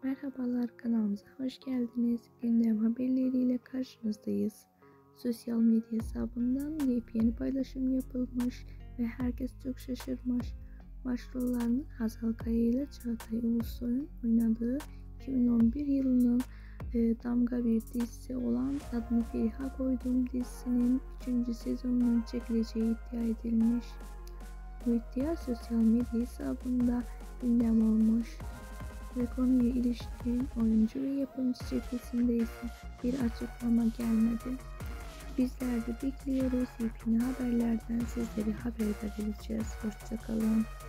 Merhabalar, kanalımıza hoş geldiniz. Gündem haberleriyle karşınızdayız. Sosyal medya hesabından yepyeni paylaşım yapılmış ve herkes çok şaşırmış. Başrollerini Hazal Kaya ile Çağatay Ulusoy'un oynadığı 2011 yılının damga bir dizisi olan Adını Feriha Koydum dizisinin 3. sezonunun çekileceği iddia edilmiş. Bu iddia sosyal medya hesabında gündem olmuş ve konuya ilişkin oyuncu ve yapımcı cephesinde ise bir açıklama gelmedi. Bizler de bekliyoruz. Yepyeni haberlerden sizleri haberdar edeceğiz. Hoşça kalın.